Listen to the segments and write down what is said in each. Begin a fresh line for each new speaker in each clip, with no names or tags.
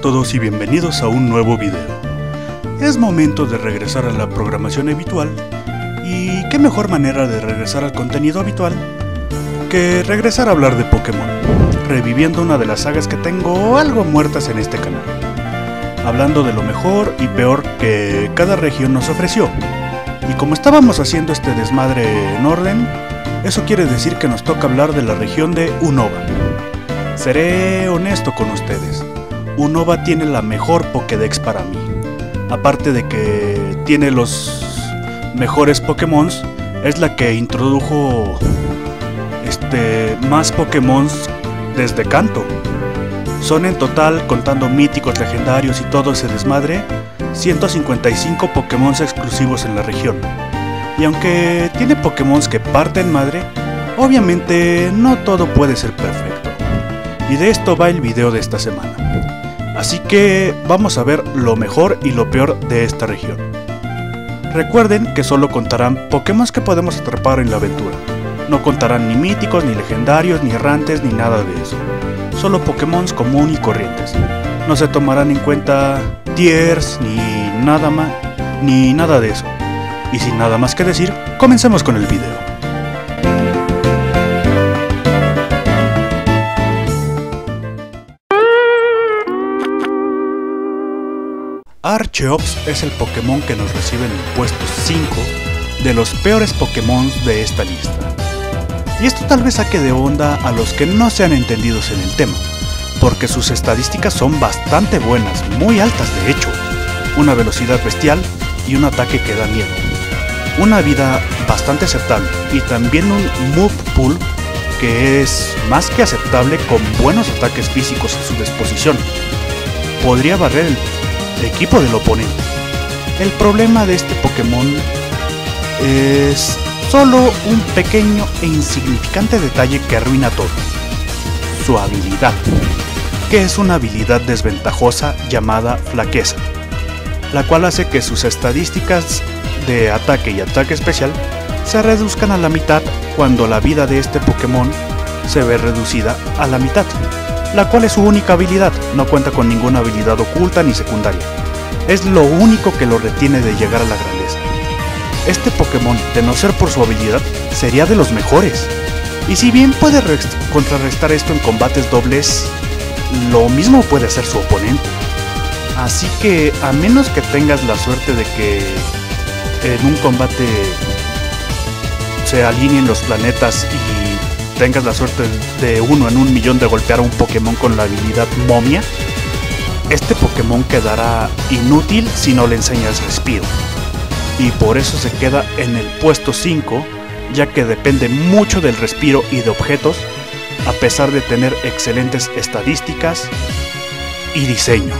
todos y bienvenidos a un nuevo video. Es momento de regresar a la programación habitual, y qué mejor manera de regresar al contenido habitual que regresar a hablar de Pokémon, reviviendo una de las sagas que tengo algo muertas en este canal, hablando de lo mejor y peor que cada región nos ofreció. Y como estábamos haciendo este desmadre en orden, eso quiere decir que nos toca hablar de la región de Unova. Seré honesto con ustedes, Unova tiene la mejor Pokédex para mí. Aparte de que tiene los mejores Pokémon, es la que introdujo más Pokémon desde Kanto. Son en total, contando míticos, legendarios y todo ese desmadre, 155 Pokémon exclusivos en la región. Y aunque tiene Pokémon que parten madre, obviamente no todo puede ser perfecto. Y de esto va el video de esta semana. Así que vamos a ver lo mejor y lo peor de esta región. Recuerden que solo contarán Pokémon que podemos atrapar en la aventura. No contarán ni míticos, ni legendarios, ni errantes, ni nada de eso. Solo Pokémon común y corrientes. No se tomarán en cuenta tiers, ni nada de eso. Y sin nada más que decir, comencemos con el video. Archeops es el Pokémon que nos recibe en el puesto 5 de los peores Pokémon de esta lista. Y esto tal vez saque de onda a los que no sean entendidos en el tema, porque sus estadísticas son bastante buenas, muy altas de hecho, una velocidad bestial y un ataque que da miedo, una vida bastante aceptable y también un move pool que es más que aceptable con buenos ataques físicos a su disposición. Podría barrer el equipo del oponente. El problema de este Pokémon es solo un pequeño e insignificante detalle que arruina todo: su habilidad, que es una habilidad desventajosa llamada flaqueza, la cual hace que sus estadísticas de ataque y ataque especial se reduzcan a la mitad cuando la vida de este Pokémon se ve reducida a la mitad, la cual es su única habilidad, no cuenta con ninguna habilidad oculta ni secundaria. Es lo único que lo retiene de llegar a la grandeza. Este Pokémon, de no ser por su habilidad, sería de los mejores. Y si bien puede contrarrestar esto en combates dobles, lo mismo puede hacer su oponente. Así que, a menos que tengas la suerte de que en un combate se alineen los planetas y tengas la suerte de 1 en 1.000.000 de golpear a un Pokémon con la habilidad momia, este Pokémon quedará inútil si no le enseñas respiro. Y por eso se queda en el puesto 5, ya que depende mucho del respiro y de objetos, a pesar de tener excelentes estadísticas y diseño.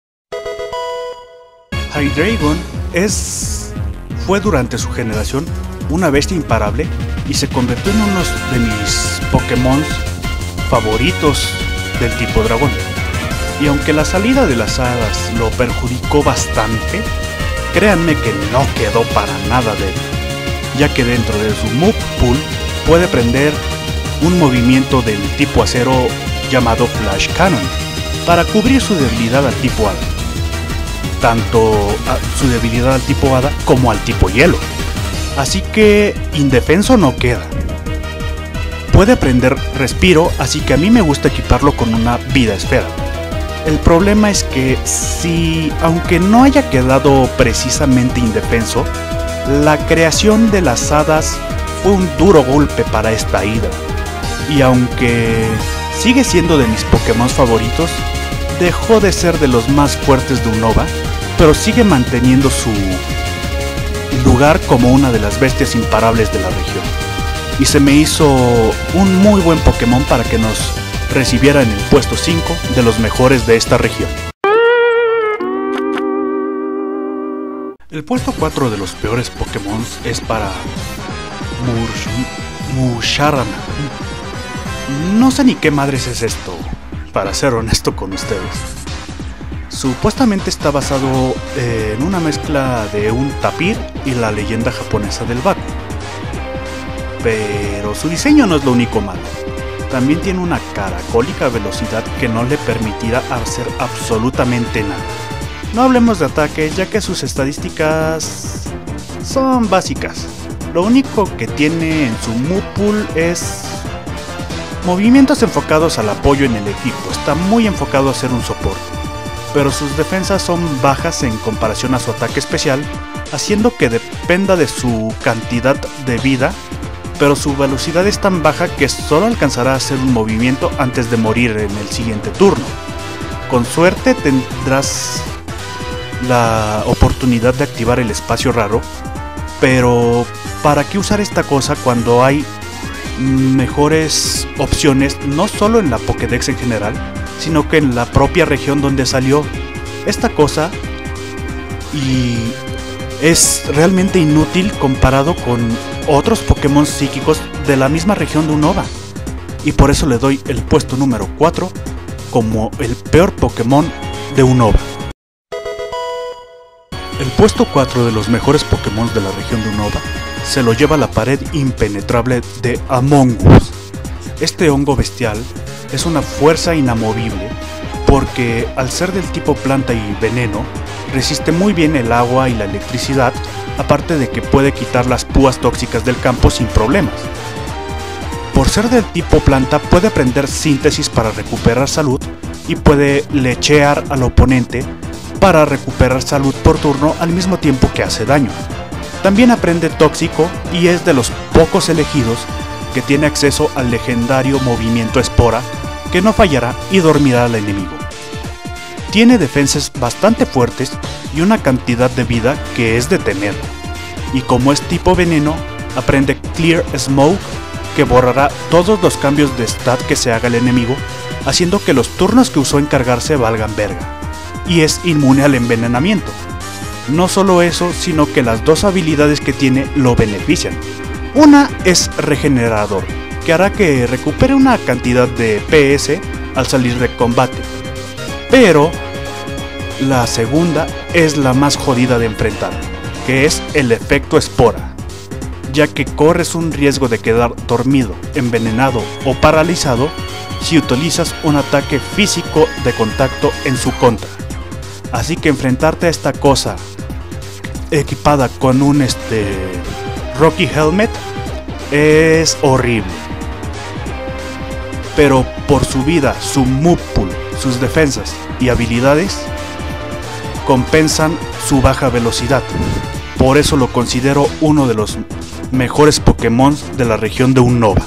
Hydreigon fue durante su generación una bestia imparable y se convirtió en uno de mis Pokémon favoritos del tipo dragón. Y aunque la salida de las hadas lo perjudicó bastante, créanme que no quedó para nada débil, ya que dentro de su move pool puede prender un movimiento del tipo acero llamado Flash Cannon para cubrir su debilidad al tipo hada, tanto su debilidad al tipo hada como al tipo hielo. Así que indefenso no queda. Puede prender respiro, así que a mí me gusta equiparlo con una vida esfera. El problema es que aunque no haya quedado precisamente indefenso, la creación de las hadas fue un duro golpe para esta hidra. Y aunque sigue siendo de mis Pokémon favoritos, dejó de ser de los más fuertes de Unova, pero sigue manteniendo su lugar como una de las bestias imparables de la región. Y se me hizo un muy buen Pokémon para que nos recibiera en el puesto 5 de los mejores de esta región. El puesto 4 de los peores Pokémon es para Musharana. No sé ni qué madres es esto, para ser honesto con ustedes. Supuestamente está basado en una mezcla de un tapir y la leyenda japonesa del Baku. Pero su diseño no es lo único malo. también tiene una caracólica velocidad que no le permitirá hacer absolutamente nada. No hablemos de ataque, ya que sus estadísticas son básicas. Lo único que tiene en su move pool es movimientos enfocados al apoyo en el equipo. Está muy enfocado a ser un soporte, pero sus defensas son bajas en comparación a su ataque especial, haciendo que dependa de su cantidad de vida, pero su velocidad es tan baja que solo alcanzará a hacer un movimiento antes de morir en el siguiente turno. Con suerte tendrás la oportunidad de activar el espacio raro, pero ¿para qué usar esta cosa cuando hay mejores opciones no solo en la Pokédex en general, sino que en la propia región donde salió esta cosa? Y es realmente inútil comparado con otros Pokémon psíquicos de la misma región de Unova, y por eso le doy el puesto número 4 como el peor Pokémon de Unova. El puesto 4 de los mejores Pokémon de la región de Unova se lo lleva la pared impenetrable de Amoonguss. Este hongo bestial es una fuerza inamovible porque, al ser del tipo planta y veneno, resiste muy bien el agua y la electricidad, aparte de que puede quitar las púas tóxicas del campo sin problemas. Por ser del tipo planta, puede aprender síntesis para recuperar salud y puede lechear al oponente para recuperar salud por turno al mismo tiempo que hace daño. También aprende tóxico y es de los pocos elegidos que tiene acceso al legendario movimiento espora, que no fallará y dormirá al enemigo. Tiene defensas bastante fuertes y una cantidad de vida que es de temer, y como es tipo veneno, aprende Clear Smoke, que borrará todos los cambios de stat que se haga el enemigo, haciendo que los turnos que usó en cargarse valgan verga, y es inmune al envenenamiento. No solo eso, sino que las dos habilidades que tiene lo benefician. Una es Regenerador, que hará que recupere una cantidad de PS al salir de combate, pero la segunda es la más jodida de enfrentar, que es el efecto espora, ya que corres un riesgo de quedar dormido, envenenado o paralizado si utilizas un ataque físico de contacto en su contra. Así que enfrentarte a esta cosa equipada con un Rocky Helmet es horrible. Pero por su vida, su move pool, sus defensas y habilidades compensan su baja velocidad. Por eso lo considero uno de los mejores Pokémon de la región de Unova.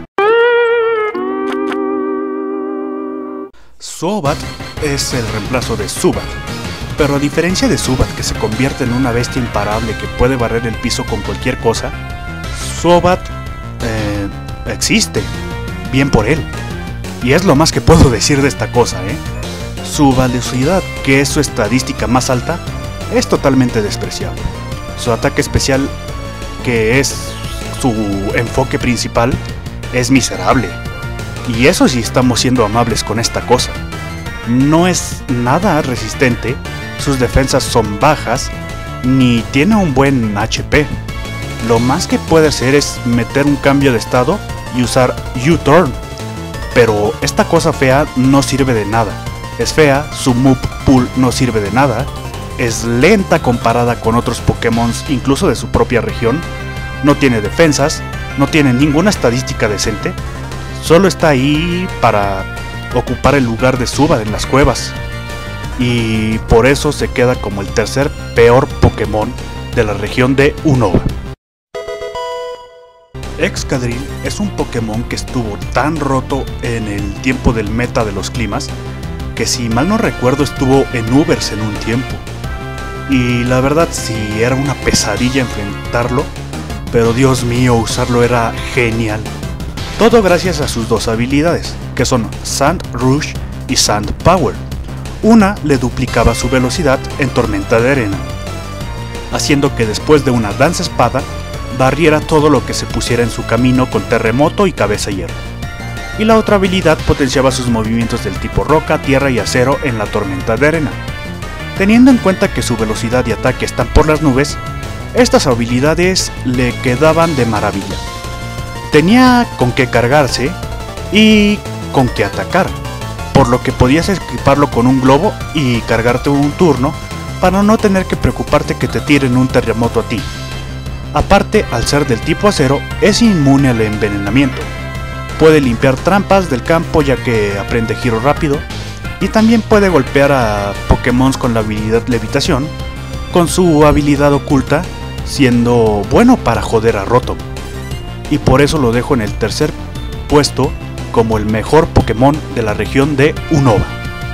Zubat es el reemplazo de Zubat, pero a diferencia de Zubat, que se convierte en una bestia imparable que puede barrer el piso con cualquier cosa, Zubat existe. Bien por él. Y es lo más que puedo decir de esta cosa, Su velocidad, que es su estadística más alta, es totalmente despreciable. Su ataque especial, que es su enfoque principal, es miserable. Y eso sí, estamos siendo amables con esta cosa. No es nada resistente, sus defensas son bajas, ni tiene un buen HP. Lo más que puede hacer es meter un cambio de estado y usar U-Turn. Pero esta cosa fea no sirve de nada. Es fea, su move pool no sirve de nada, es lenta comparada con otros Pokémon incluso de su propia región, no tiene defensas, no tiene ninguna estadística decente, solo está ahí para ocupar el lugar de Zubat en las cuevas, y por eso se queda como el tercer peor Pokémon de la región de Unova. Excadrill es un Pokémon que estuvo tan roto en el tiempo del meta de los climas que, si mal no recuerdo, estuvo en Ubers en un tiempo. Y la verdad sí era una pesadilla enfrentarlo, pero Dios mío, usarlo era genial. Todo gracias a sus dos habilidades, que son Sand Rush y Sand Power. Una le duplicaba su velocidad en tormenta de arena, haciendo que después de una danza espada barriera todo lo que se pusiera en su camino con terremoto y cabeza hierro. Y la otra habilidad potenciaba sus movimientos del tipo roca, tierra y acero en la tormenta de arena. Teniendo en cuenta que su velocidad y ataque están por las nubes, estas habilidades le quedaban de maravilla. Tenía con qué cargarse y con qué atacar, por lo que podías equiparlo con un globo y cargarte un turno para no tener que preocuparte que te tiren un terremoto a ti. Aparte, al ser del tipo acero, es inmune al envenenamiento. Puede limpiar trampas del campo ya que aprende giro rápido, y también puede golpear a Pokémon con la habilidad levitación, con su habilidad oculta, siendo bueno para joder a Rotom. Y por eso lo dejo en el tercer puesto como el mejor Pokémon de la región de Unova.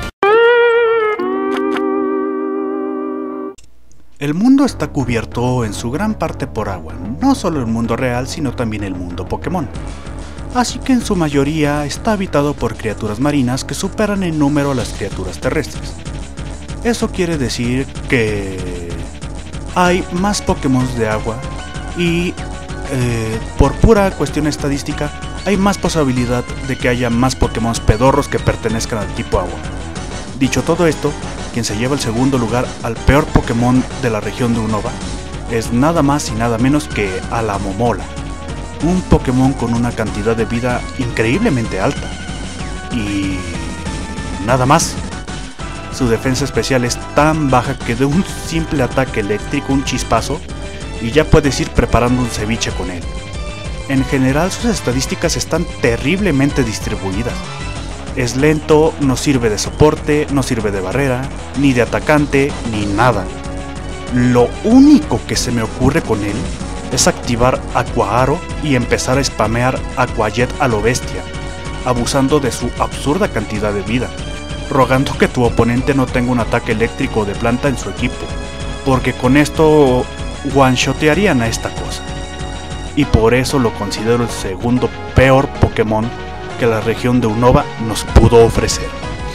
El mundo está cubierto en su gran parte por agua, no solo el mundo real sino también el mundo Pokémon. Así que en su mayoría está habitado por criaturas marinas que superan en número a las criaturas terrestres. Eso quiere decir que hay más Pokémon de agua y por pura cuestión estadística hay más posibilidad de que haya más Pokémon pedorros que pertenezcan al tipo agua. Dicho todo esto, quien se lleva el segundo lugar al peor Pokémon de la región de Unova es nada más y nada menos que Alomomola, un Pokémon con una cantidad de vida increíblemente alta. Y nada más. Su defensa especial es tan baja que de un simple ataque eléctrico, un chispazo, y ya puedes ir preparando un ceviche con él. En general sus estadísticas están terriblemente distribuidas. Es lento, no sirve de soporte, no sirve de barrera, ni de atacante, ni nada. Lo único que se me ocurre con él es activar Aqua Aro y empezar a spamear Aqua Jet a lo bestia, abusando de su absurda cantidad de vida, rogando que tu oponente no tenga un ataque eléctrico de planta en su equipo, porque con esto one-shotearían a esta cosa. Y por eso lo considero el segundo peor Pokémon que la región de Unova nos pudo ofrecer.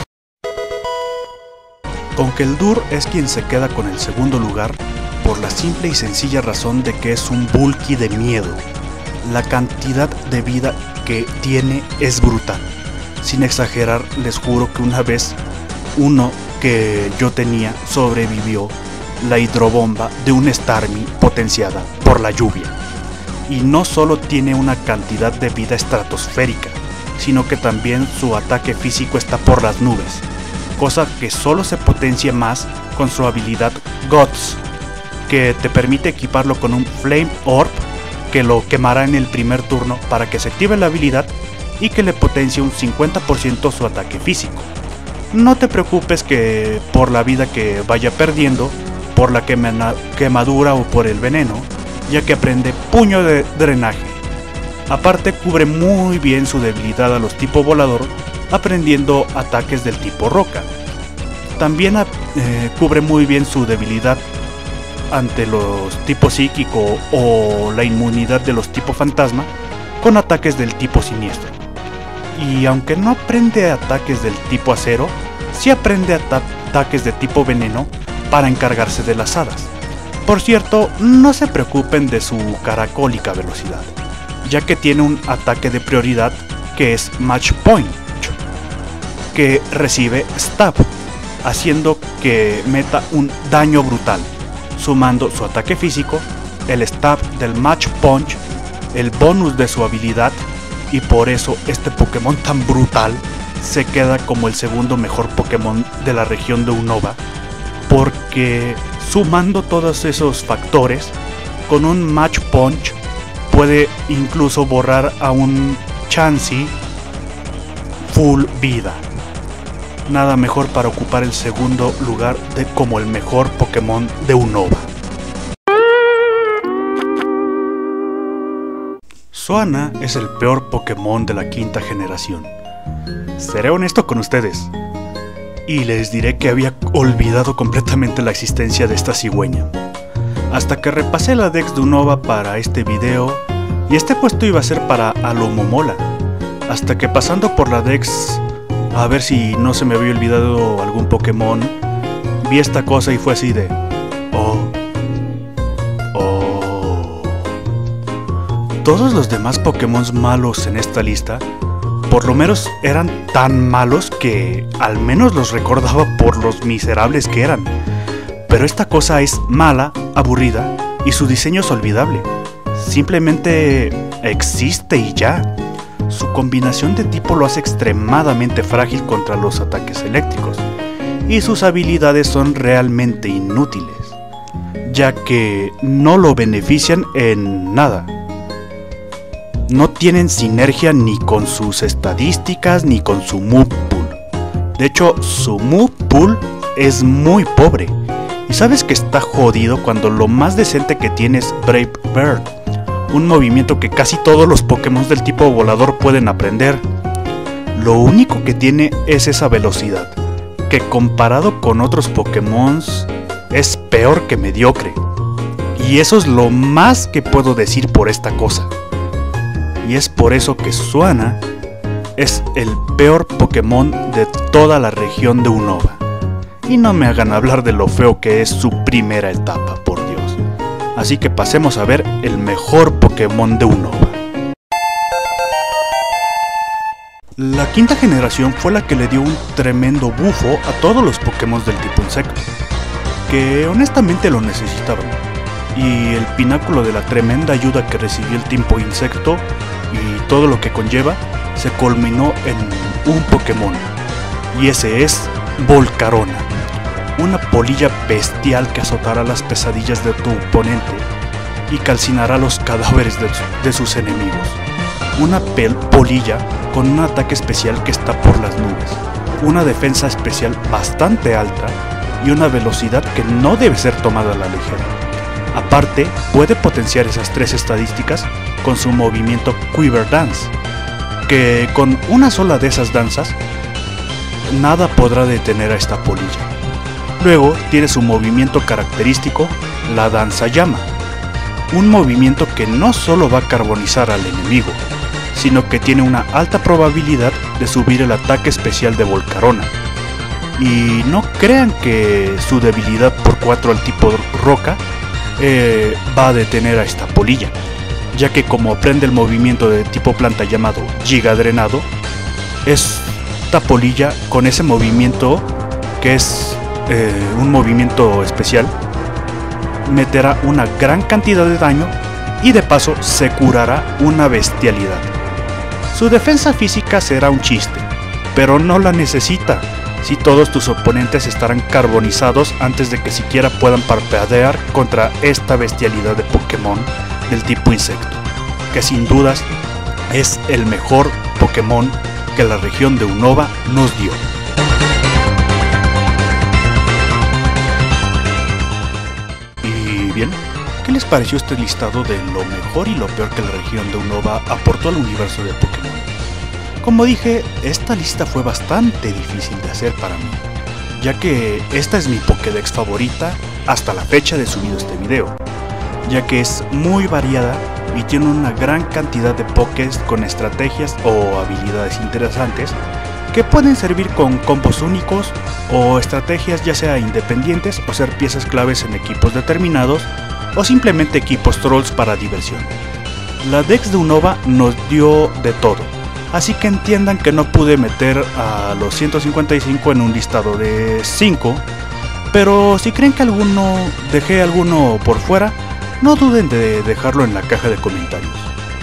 Conkeldurr es quien se queda con el segundo lugar por la simple y sencilla razón de que es un bulky de miedo. La cantidad de vida que tiene es brutal. Sin exagerar, les juro que una vez uno que yo tenía sobrevivió la hidrobomba de un Starmie potenciada por la lluvia. Y no solo tiene una cantidad de vida estratosférica, sino que también su ataque físico está por las nubes, cosa que solo se potencia más con su habilidad Guts, que te permite equiparlo con un Flame Orb que lo quemará en el primer turno para que se active la habilidad y que le potencie un 50% su ataque físico. No te preocupes que por la vida que vaya perdiendo, por la quemadura o por el veneno, ya que aprende Puño de Drenaje. Aparte cubre muy bien su debilidad a los tipo volador, aprendiendo ataques del tipo roca. También cubre muy bien su debilidad ante los tipo psíquico o la inmunidad de los tipo fantasma con ataques del tipo siniestro. Y aunque no aprende ataques del tipo acero, sí aprende ataques de tipo veneno para encargarse de las hadas. Por cierto, no se preocupen de su caracólica velocidad, ya que tiene un ataque de prioridad que es Match Point, que recibe Stab, haciendo que meta un daño brutal, sumando su ataque físico, el Stab del Match Punch, el bonus de su habilidad, y por eso este Pokémon tan brutal se queda como el segundo mejor Pokémon de la región de Unova, porque sumando todos esos factores, con un Match Punch puede incluso borrar a un Chansey full vida. Nada mejor para ocupar el segundo lugar como el mejor Pokémon de Unova. Soana es el peor Pokémon de la quinta generación. Seré honesto con ustedes y les diré que había olvidado completamente la existencia de esta cigüeña, hasta que repasé la Dex de Unova para este video, y este puesto iba a ser para Alomomola, hasta que pasando por la Dex a ver si no se me había olvidado algún Pokémon, vi esta cosa y fue así de todos los demás Pokémon malos en esta lista por lo menos eran tan malos que al menos los recordaba por los miserables que eran. Pero esta cosa es mala, aburrida y su diseño es olvidable. Simplemente existe y ya. su combinación de tipo lo hace extremadamente frágil contra los ataques eléctricos, y sus habilidades son realmente inútiles, ya que no lo benefician en nada. No tienen sinergia ni con sus estadísticas ni con su move pool. De hecho, su move pool es muy pobre. Y sabes que está jodido cuando lo más decente que tiene es Brave Bird, un movimiento que casi todos los Pokémon del tipo volador pueden aprender. Lo único que tiene es esa velocidad, que comparado con otros Pokémon es peor que mediocre. Y eso es lo más que puedo decir por esta cosa. Y es por eso que Suana es el peor Pokémon de toda la región de Unova. Y no me hagan hablar de lo feo que es su primera etapa, por Dios. Así que pasemos a ver el mejor Pokémon de Unova. La quinta generación fue la que le dio un tremendo bufo a todos los Pokémon del tipo insecto, que honestamente lo necesitaban. Y el pináculo de la tremenda ayuda que recibió el tipo insecto y todo lo que conlleva se culminó en un Pokémon, y ese es Volcarona, una polilla bestial que azotará las pesadillas de tu oponente y calcinará los cadáveres de sus enemigos. Una polilla con un ataque especial que está por las nubes, una defensa especial bastante alta y una velocidad que no debe ser tomada a la ligera. Aparte, puede potenciar esas tres estadísticas con su movimiento Quiver Dance, que con una sola de esas danzas, nada podrá detener a esta polilla. Luego tiene su movimiento característico, la Danza Llama, un movimiento que no solo va a carbonizar al enemigo, sino que tiene una alta probabilidad de subir el ataque especial de Volcarona. Y no crean que su debilidad por 4 al tipo roca va a detener a esta polilla, ya que como aprende el movimiento de tipo planta llamado Giga Drenado, esta polilla con ese movimiento, que es un movimiento especial, meterá una gran cantidad de daño y de paso se curará una bestialidad. Su defensa física será un chiste, pero no la necesita, si todos tus oponentes estarán carbonizados antes de que siquiera puedan parpadear contra esta bestialidad de Pokémon del tipo insecto, que sin dudas es el mejor Pokémon que la región de Unova nos dio. Y bien, ¿qué les pareció este listado de lo mejor y lo peor que la región de Unova aportó al universo de Pokémon? Como dije, esta lista fue bastante difícil de hacer para mí, ya que esta es mi Pokédex favorita hasta la fecha de subido este video, ya que es muy variada y tiene una gran cantidad de Pokés con estrategias o habilidades interesantes que pueden servir con combos únicos o estrategias ya sea independientes o ser piezas claves en equipos determinados o simplemente equipos trolls para diversión. La Dex de Unova nos dio de todo, así que entiendan que no pude meter a los 155 en un listado de 5, pero si creen que dejé alguno por fuera, no duden de dejarlo en la caja de comentarios.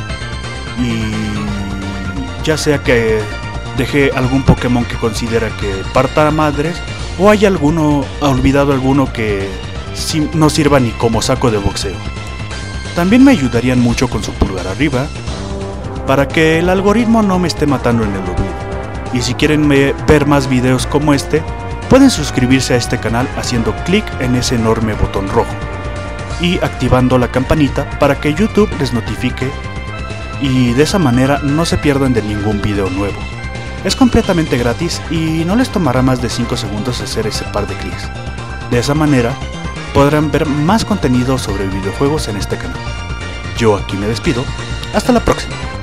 Y ya sea que dejé algún Pokémon que considera que parta madres, o hay olvidado alguno que no sirva ni como saco de boxeo. También me ayudarían mucho con su pulgar arriba, para que el algoritmo no me esté matando en el olvido. Y si quieren ver más videos como este, pueden suscribirse a este canal haciendo clic en ese enorme botón rojo y activando la campanita para que YouTube les notifique y de esa manera no se pierdan de ningún video nuevo. Es completamente gratis y no les tomará más de 5 segundos hacer ese par de clics. De esa manera podrán ver más contenido sobre videojuegos en este canal. Yo aquí me despido, hasta la próxima.